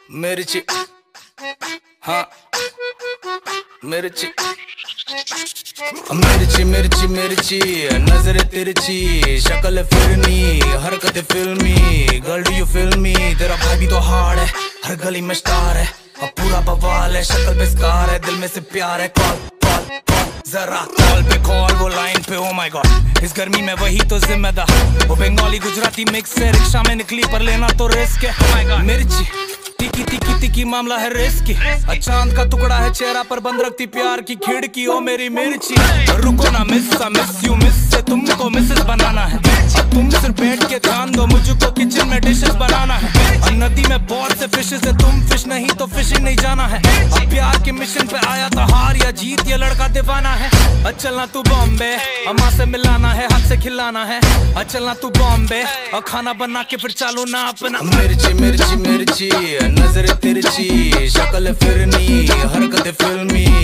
मिर्ची, हाँ मिर्ची मिर्ची मिर्ची मिर्ची, नजर तिरछी, शक्ल फिरनी, हरकत फिल्मी। Girl do you feel me? तेरा भाई भी तो हार्ड है, हर गली में स्टार है, अब पूरा बवाल है, शक्ल पे स्कार है, दिल में से प्यार है। कॉल कॉल कॉल, जरा कॉल पे कॉल, वो लाइन पे। ओ माय गॉड, इस गर्मी में वही तो जिम्मेदार। वो बंगाली गुजराती मिक्स है, रिक्शा में निकली पर लेना तो रिस्क है। मिर्ची तिकी तिकी तिकी, मामला है रिस्की। चांद का टुकड़ा है चेहरा पर, बंद रखती प्यार की खिड़की। ओ मेरी मिर्ची, रुको ना मिस यू मिस से तुमको मिसेस बनाना है। तुम सिर्फ बैठ के ध्यान दो, मुझको किचन में डिशेस बनाना है। नदी में बहुत से फिशेस है, तुम फिश नहीं तो फिशिंग नहीं जाना है। अब प्यार के मिशन पे आया था, हार या जीत ये लड़का दीवाना है। चलना तू बॉम्बे, अम्मा से मिलाना है, हाथ से खिलाना है। चलना तू बॉम्बे और खाना बना के फिर चालू ना अपना। मिर्ची मिर्ची मिर्ची, नजर तिरछी, शक्ल फिरनी, हरकत फिल्मी।